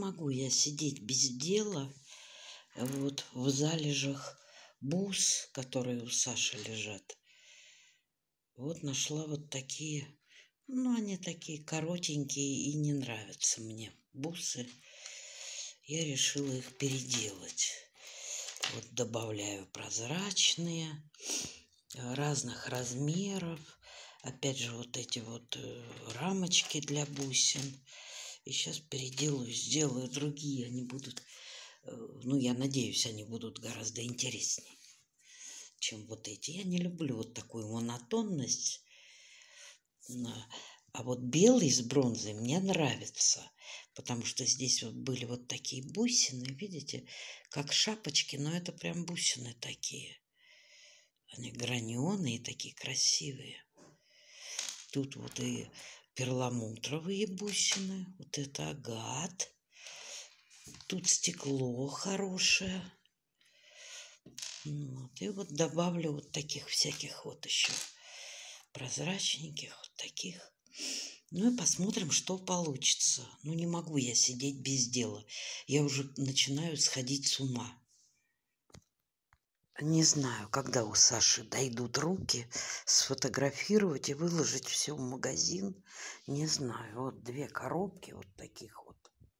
могу я сидеть без дела вот в залежах бус, которые у Саши лежат. Вот нашла вот такие, ну, они такие коротенькие и не нравятся мне бусы. Я решила их переделать. Вот добавляю прозрачные, разных размеров. Опять же, вот эти вот рамочки для бусин. И сейчас переделаю, сделаю другие. Они будут, ну, я надеюсь, они будут гораздо интереснее, чем вот эти. Я не люблю вот такую монотонность. А вот белый с бронзой мне нравится, потому что здесь вот были вот такие бусины, видите, как шапочки, но это прям бусины такие. Они граненые, такие красивые. Тут вот и перламутровые бусины, вот это агат. Тут стекло хорошее. Вот. И вот добавлю вот таких всяких вот еще прозрачненьких, вот таких. Ну и посмотрим, что получится. Ну не могу я сидеть без дела. Я уже начинаю сходить с ума. Не знаю, когда у Саши дойдут руки сфотографировать и выложить все в магазин. Не знаю. Вот 2 коробки вот таких вот.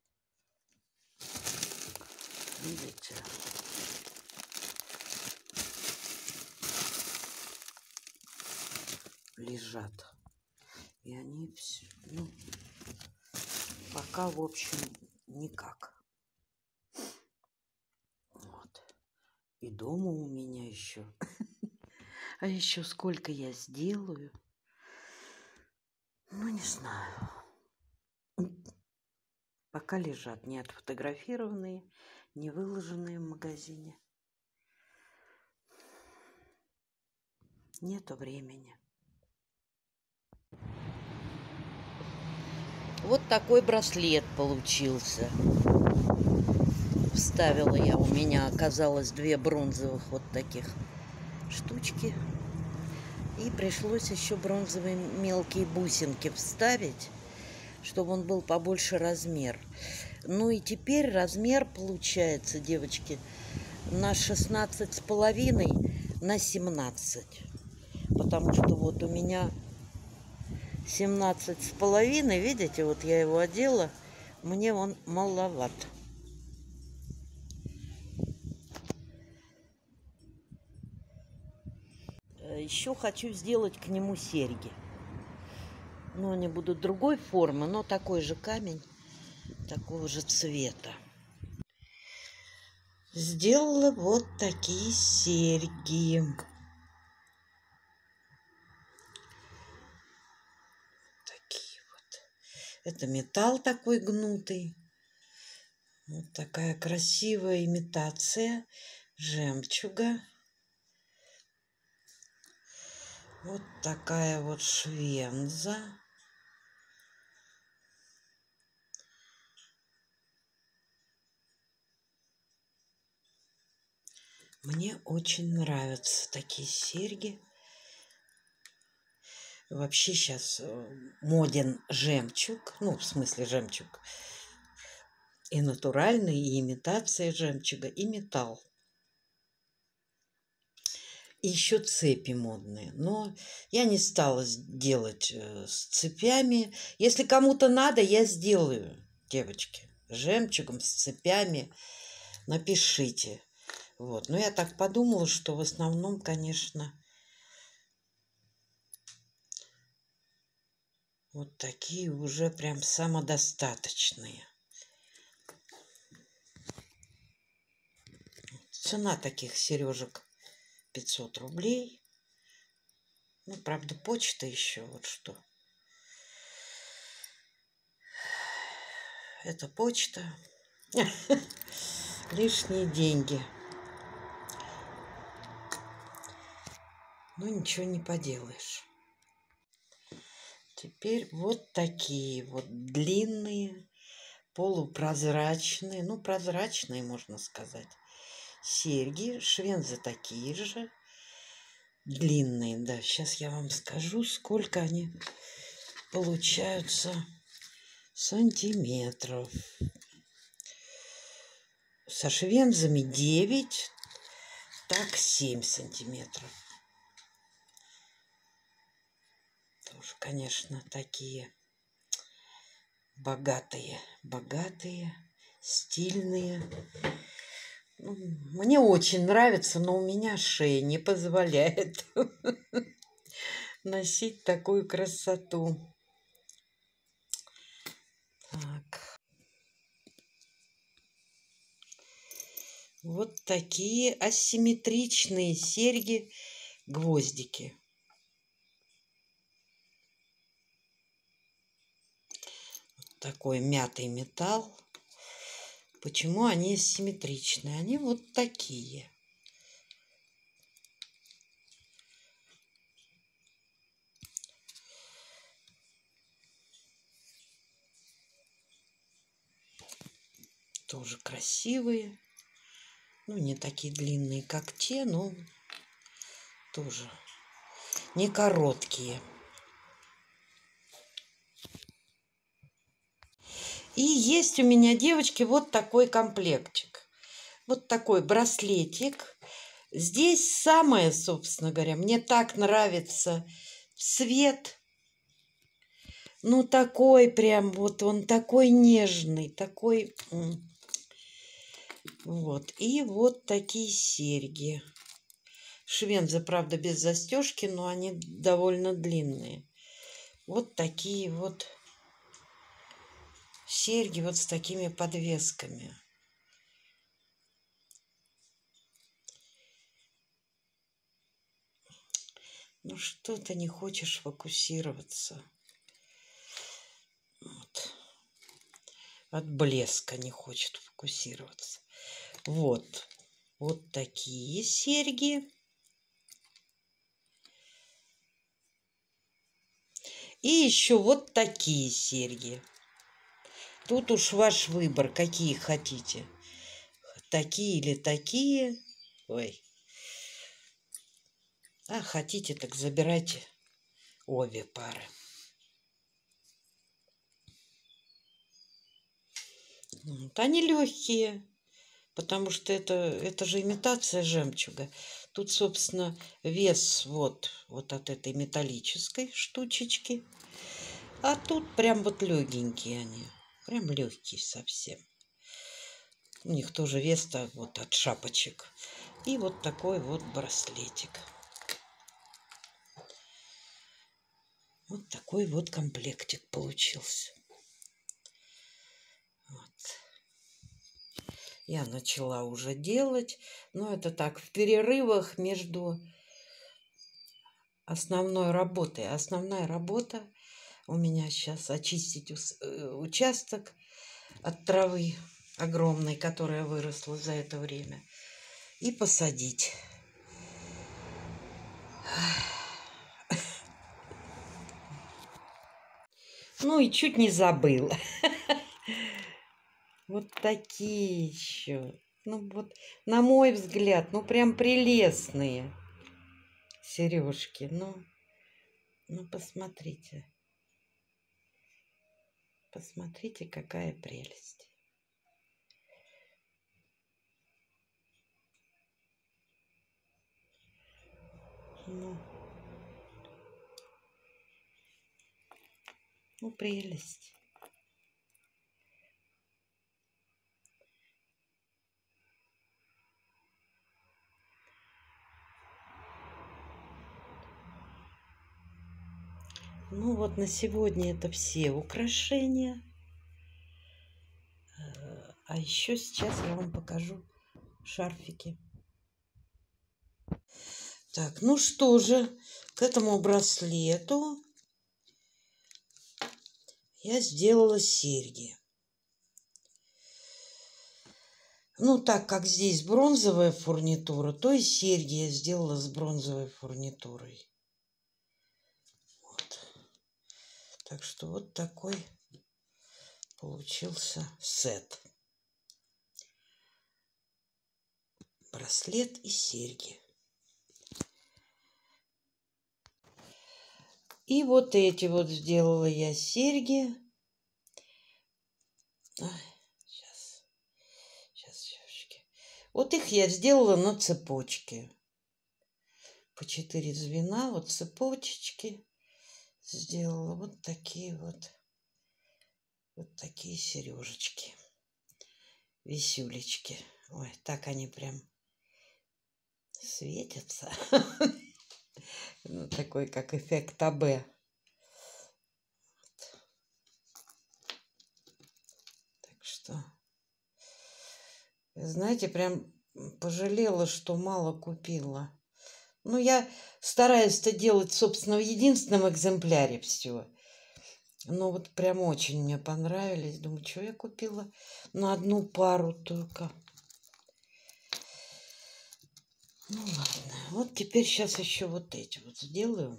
Видите? Лежат. И они все, ну, пока, в общем, никак. Вот. И дома у меня еще. А еще сколько я сделаю? Ну, не знаю. Пока лежат не отфотографированные, не выложенные в магазине. Нету времени. Вот такой браслет получился. Вставила я, у меня оказалось 2 бронзовых вот таких штучки. И пришлось еще бронзовые мелкие бусинки вставить, чтобы он был побольше размер. Ну и теперь размер получается, девочки, на 16,5 на 17. Потому что вот у меня 17,5, видите, вот я его одела, мне он маловат. Еще хочу сделать к нему серьги. Но они будут другой формы, но такой же камень, такого же цвета. Сделала вот такие серьги. Такие вот. Это металл такой гнутый. Вот такая красивая имитация жемчуга. Вот такая вот швенза. Мне очень нравятся такие серьги. Вообще сейчас моден жемчуг. Ну, в смысле жемчуг. И натуральный, и имитация жемчуга, и металл. И еще цепи модные. Но я не стала делать с цепями. Если кому-то надо, я сделаю, девочки. С жемчугом, с цепями. Напишите. Вот. Но я так подумала, что в основном, конечно, вот такие уже прям самодостаточные. Цена таких сережек 500 рублей. Ну, правда, почта еще вот что. Это почта. Лишние деньги. Ну, ничего не поделаешь. Теперь вот такие вот длинные, полупрозрачные, ну, прозрачные, можно сказать, серьги. Швензы такие же. Длинные, да. Сейчас я вам скажу, сколько они получаются сантиметров. со швензами 9, так 7 сантиметров. Тоже, конечно, такие богатые, стильные. Мне очень нравится, но у меня шея не позволяет носить такую красоту. Так. Вот такие асимметричные серьги-гвоздики. Такой мятый металл. Почему они асимметричные? Они вот такие. Тоже красивые. Ну, не такие длинные, как те, но тоже не короткие. И есть у меня, девочки, вот такой комплектик. Вот такой браслетик. Здесь самое, собственно говоря, мне так нравится цвет. Ну, такой прям, вот он такой нежный, такой... Вот. И вот такие серьги. Швензы, правда, без застежки, но они довольно длинные. Вот такие вот серьги вот с такими подвесками. Ну, что ты не хочешь фокусироваться? Вот. От блеска не хочет фокусироваться. Вот. Вот такие серьги. И еще вот такие серьги. Тут уж ваш выбор, какие хотите. Такие или такие. Ой. А хотите, так забирайте обе пары. Вот. Они легкие, потому что это же имитация жемчуга. Тут, собственно, вес вот от этой металлической штучечки. А тут прям вот легенькие они. Прям легкие совсем. У них тоже вес-то вот от шапочек. И вот такой вот браслетик. Вот такой вот комплектик получился. Вот. Я начала уже делать, но это так, в перерывах между основной работой. Основная работа у меня сейчас очистить участок от травы огромной, которая выросла за это время, и посадить. Ну и чуть не забыла. Вот такие еще. Ну вот, на мой взгляд, ну прям прелестные сережки. Ну посмотрите. Посмотрите, какая прелесть. Ну прелесть. Ну вот на сегодня это все украшения. А еще сейчас я вам покажу шарфики. Так, ну что же, к этому браслету я сделала серьги. Ну, так как здесь бронзовая фурнитура, то и серьги я сделала с бронзовой фурнитурой. Вот. Так что вот такой получился сет. Браслет и серьги. И вот эти вот сделала я серьги. Сейчас, я сделала на цепочке. По 4 звена, вот цепочечки сделала. Вот такие сережечки. Висюлечки. Ой, так они прям светятся. Ну, такой, как эффект АБ. Так что, знаете, прям пожалела, что мало купила. Ну, я стараюсь это делать, собственно, в единственном экземпляре все. Но вот прям очень мне понравились. Думаю, что я купила на одну пару только. Ну, ладно. Вот теперь сейчас еще вот эти вот сделаю.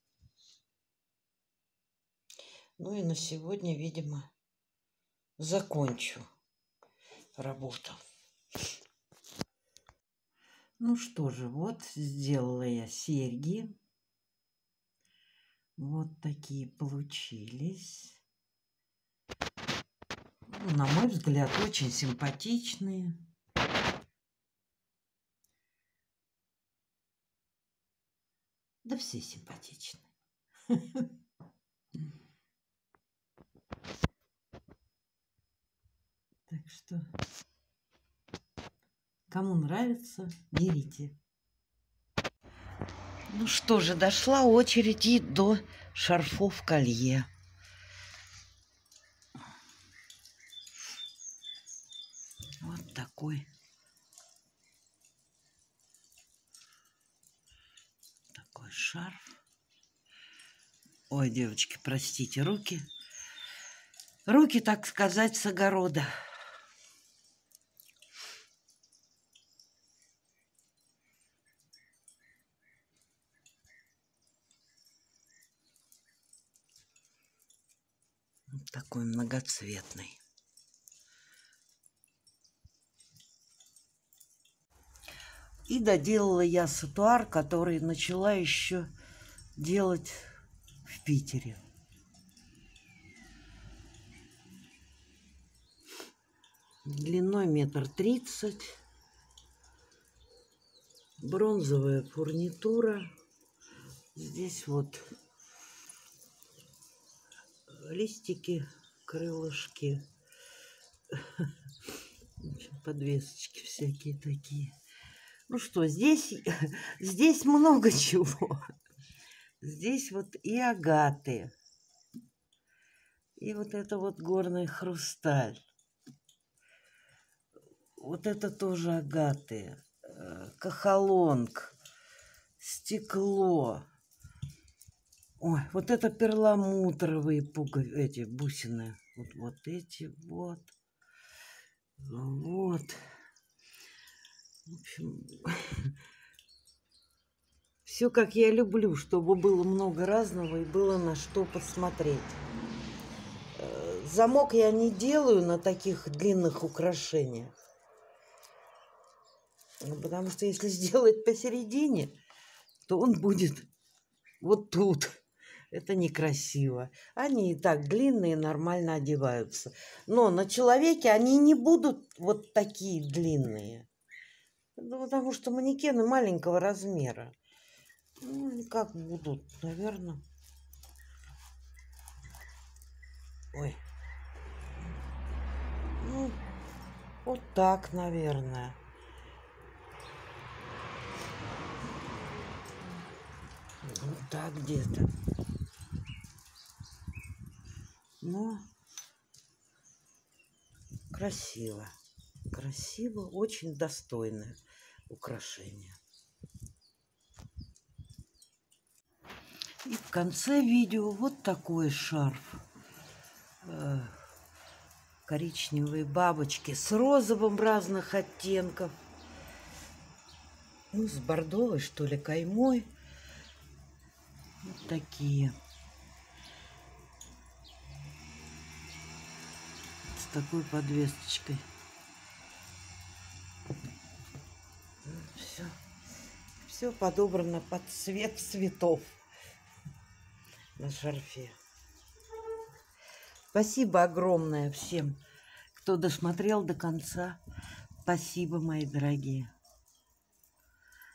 Ну и на сегодня, видимо, закончу работу. Ну что же, вот сделала я серьги. Вот такие получились. Ну, на мой взгляд, очень симпатичные. Да все симпатичные. Так что, кому нравится, берите. Ну что же, дошла очередь и до шарфов колье. Вот такой шарф. Ой, девочки, простите, руки, так сказать, с огорода. Вот такой многоцветный. И доделала я сатуар, который начала еще делать в Питере. Длиной 1,30 м. Бронзовая фурнитура. Здесь вот листики, крылышки, подвесочки всякие такие. Ну что, здесь много чего. Здесь вот и агаты, и вот это вот горный хрусталь. Вот это тоже агаты, кахалонг, стекло. Ой, вот это перламутровые эти бусины. Вот эти вот. Вот. В общем, все как я люблю, чтобы было много разного и было на что посмотреть. Замок я не делаю на таких длинных украшениях. Потому что если сделать посередине, то он будет вот тут. Это некрасиво. Они и так длинные, нормально одеваются. Но на человеке они не будут вот такие длинные. Ну, потому что манекены маленького размера. Ну, как будут, наверное. Ой. Ну, вот так, наверное. Вот так где-то. Но красиво. Красиво, очень достойное украшение. И в конце видео вот такой шарф. Коричневые бабочки с розовым разных оттенков. Ну, с бордовой, что ли, каймой. Вот такие. С такой подвесочкой. Все подобрано под цвет цветов на шарфе. Спасибо огромное всем, кто досмотрел до конца. Спасибо, мои дорогие.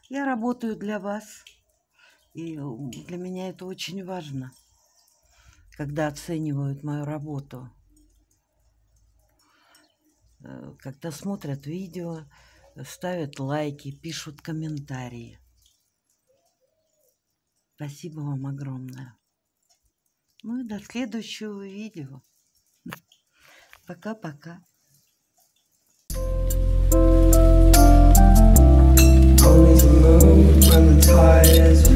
Я работаю для вас, и для меня это очень важно, когда оценивают мою работу, когда смотрят видео, ставят лайки, пишут комментарии. Спасибо вам огромное. Ну и до следующего видео. Пока-пока. Only the moon when the tide is